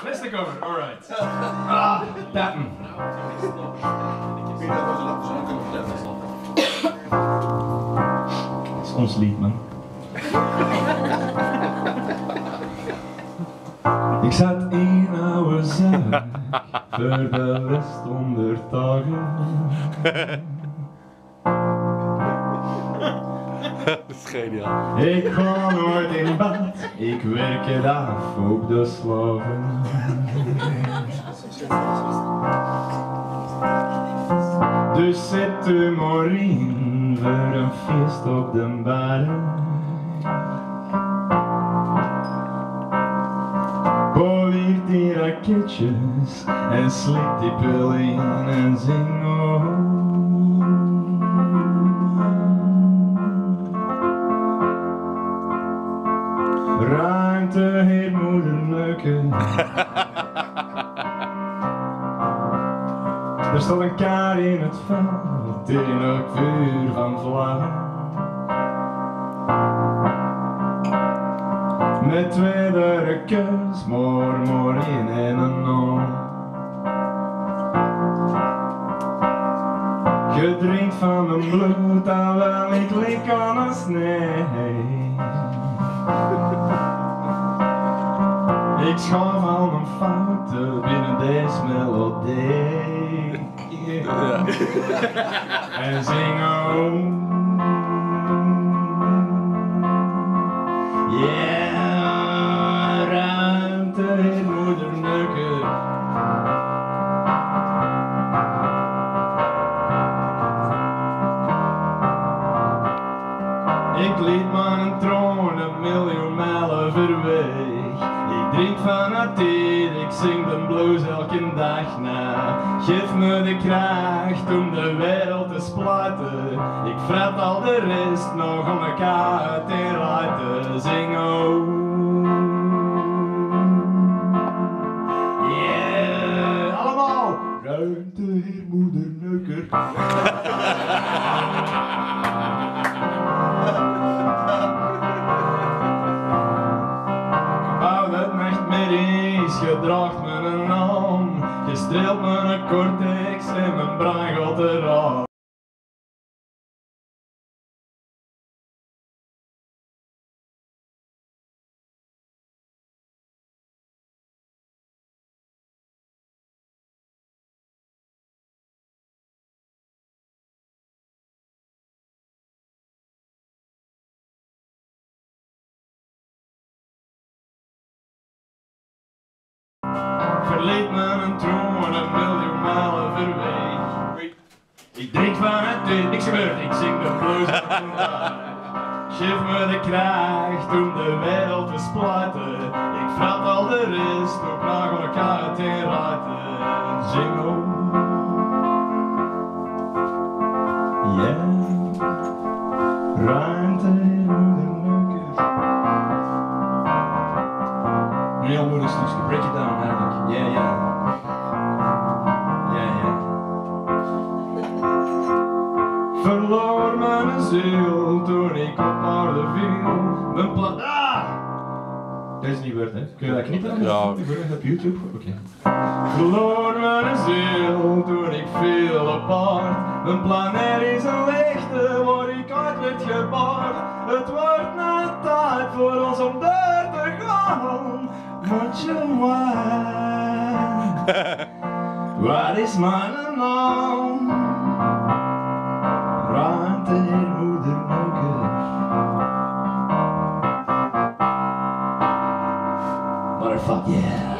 Beste cover, alright. Ah, tappen. Dat is ons lied, man. Ik zat in oude zaak, voor de rest 100 dagen. Dat is geniaal. Ik ga nooit in bad, ik werk het af op de slaven. Dus zet u maar in voor een feest op de baren. Poliert die raketjes en slikt die pil in en zing oh. Ruimteheermoederneuker. Er staat een kaar in het veld, in het vuur van vlam. Met 2 drukjes, maar in en een non. Je drinkt van mijn bloed, terwijl ik lik aan een snee. Ik schaf al mijn fouten binnen deze melodie. Ja. En zing oh. Yeah, ruimteheermoederneuker. Ik liet mijn troon 1 miljoen mijlen ver weg. Ik drink van het tijd, ik zing de blues elke dag na. Geef me de kracht om de wereld te splatten. Ik fret al de rest nog om elkaar te laten zingen. Yeah, allemaal! Ruimteheermoederneuker. Je draagt me een naam, je streelt me een cortex en mijn brein gaat eraan. Verleed me een troon 1 miljoen mijlen ver weg. Ik drink van het tijd, niks gebeurt, ik zing de blues van vandaag. Geef me de kracht om de wereld te splatten. Ik fret al de rest, ook nog om elkaar te laten. Zing om. Yeah, ruimteheermoederneuker. Een heel moeilijk stukje, break it down eigenlijk. Yeah, yeah. Yeah, yeah. Verloor mijn ziel toen ik op aarde viel. Mijn plaat. Ah! Dat is niet waard, hè? Kun je dat knippen? Ja. Ik ben op YouTube. Oké. Verloor mijn ziel toen ik viel apart. Mijn planeet is een leegte waar ik uit werd gebaard. Het wordt net tijd voor ons om door te gaan. Much wine. Wat is mijn naam? Ruimteheermoederneuker. Motherfuck yeah.